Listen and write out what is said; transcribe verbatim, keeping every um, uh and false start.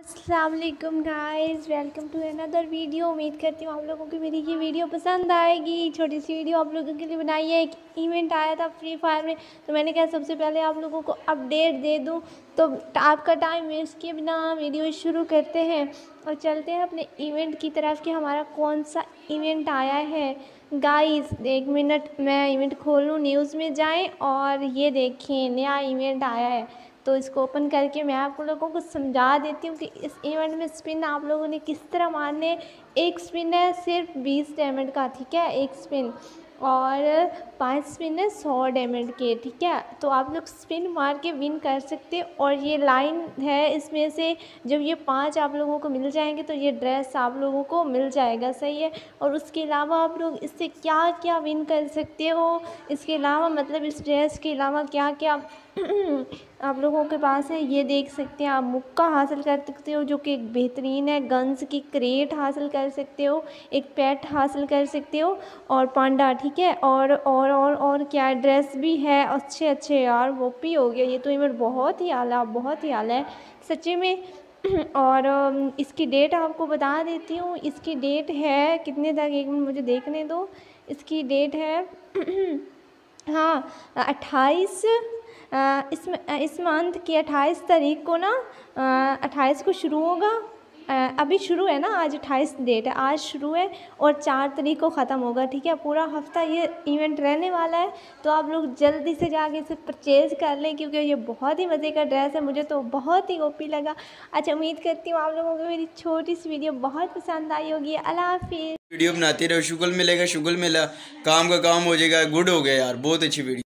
अस्सलाम वालेकुम guys, welcome to another video. उम्मीद करती हूँ आप लोगों को मेरी ये वीडियो पसंद आएगी। छोटी सी वीडियो आप लोगों के लिए बनाई है। एक इवेंट आया था फ्री फायर में, तो मैंने कहा सबसे पहले आप लोगों को अपडेट दे दूँ। तो आपका टाइम वेस्ट किए बिना वीडियो शुरू करते हैं और चलते हैं अपने इवेंट की तरफ कि हमारा कौन सा इवेंट आया है। गाइस एक मिनट मैं इवेंट खोलूँ, न्यूज़ में जाएँ और ये देखिए नया इवेंट आया है। तो इसको ओपन करके मैं आप लोगों को समझा देती हूँ कि इस इवेंट में स्पिन आप लोगों ने किस तरह मारने। एक स्पिन है सिर्फ बीस डायमंड का, ठीक है, एक स्पिन, और पांच स्पिन है सौ डायमंड के, ठीक है। तो आप लोग स्पिन मार के विन कर सकते हैं। और ये लाइन है, इसमें से जब ये पांच आप लोगों को मिल जाएंगे तो ये ड्रेस आप लोगों को मिल जाएगा, सही है। और उसके अलावा आप लोग इससे क्या क्या विन कर सकते हो, इसके अलावा मतलब इस ड्रेस के अलावा क्या क्या आप लोगों के पास है ये देख सकते हैं। आप मुक्का हासिल कर सकते हो जो कि एक बेहतरीन है। गन्स की क्रेट हासिल कर सकते हो, एक पेट हासिल कर सकते हो और पांडा, ठीक है। और और और और क्या ड्रेस भी है, अच्छे अच्छे यार, वो भी हो गया। ये तो इवेंट बहुत ही आला बहुत ही आला है सच्ची में। और इसकी डेट आपको बता देती हूँ। इसकी डेट है कितने तक, एक मिनट मुझे देखने दो। इसकी डेट है हाँ अट्ठाईस, इस इस मंथ की अट्ठाईस तारीख को ना, अट्ठाईस को शुरू होगा। अभी शुरू है ना, आज अट्ठाईस डेट है, आज शुरू है और चार तारीख को ख़त्म होगा, ठीक है। पूरा हफ्ता ये इवेंट रहने वाला है। तो आप लोग जल्दी से जाके इसे परचेज़ कर लें क्योंकि ये बहुत ही मज़े का ड्रेस है। मुझे तो बहुत ही ओपी लगा। अच्छा, उम्मीद करती हूँ आप लोगों को मेरी छोटी सी वीडियो बहुत पसंद आई होगी। अल्लाह हाफिज़। वीडियो बनाते रहो, शुगल मिलेगा शुगल मिला, काम का काम हो जाएगा। गुड हो गया यार, बहुत अच्छी वीडियो।